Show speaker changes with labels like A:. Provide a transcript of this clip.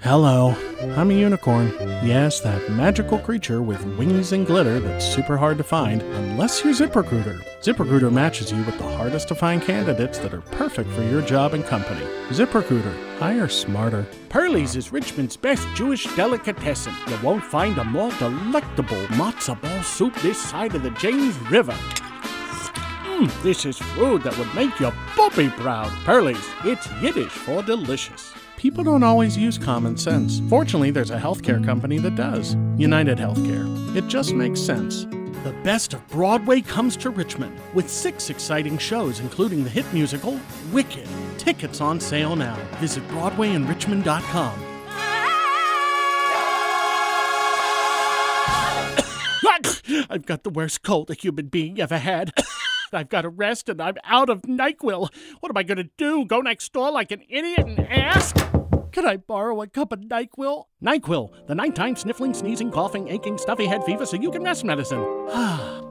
A: Hello, I'm a unicorn. Yes, that magical creature with wings and glitter that's super hard to find, unless you're ZipRecruiter. ZipRecruiter matches you with the hardest to find candidates that are perfect for your job and company. ZipRecruiter, hire smarter.
B: Pearlie's is Richmond's best Jewish delicatessen. You won't find a more delectable matzo ball soup this side of the James River. This is food that would make your puppy proud. Pearlie's, it's Yiddish for delicious.
A: People don't always use common sense. Fortunately, there's a healthcare company that does. United Healthcare. It just makes sense.
B: The best of Broadway comes to Richmond with 6 exciting shows, including the hit musical Wicked. Tickets on sale now. Visit BroadwayInRichmond.com. I've got the worst cold a human being ever had. I've got a rest and I'm out of NyQuil. What am I going to do? Go next door like an idiot and ask? Can I borrow a cup of NyQuil? NyQuil, the nighttime sniffling, sneezing, coughing, aching, stuffy head fever so you can rest medicine.